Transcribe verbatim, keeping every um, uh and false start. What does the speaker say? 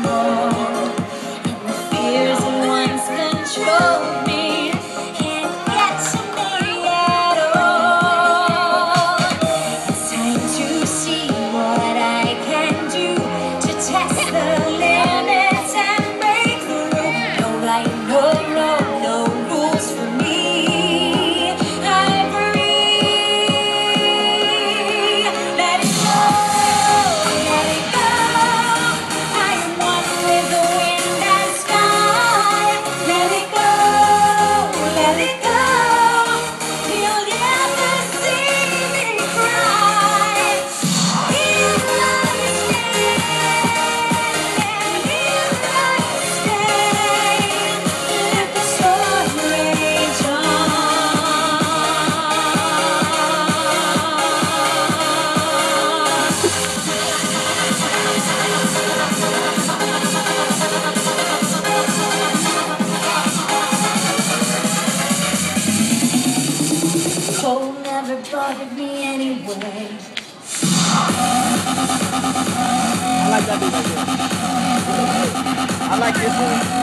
more. And the fears that once controlled me can't get to me at all. It's time to see what I can do to test the limits and break through. No right, no wrong, no rules for me. I'm free. Let it go, let it go. I am one with the wind and sky. Let it go, let it go. You'll never see me cry. He'll understand, he'll understand. Let the storm rage on. Cold never bothered me anyway. I like that beat right there. I like this one.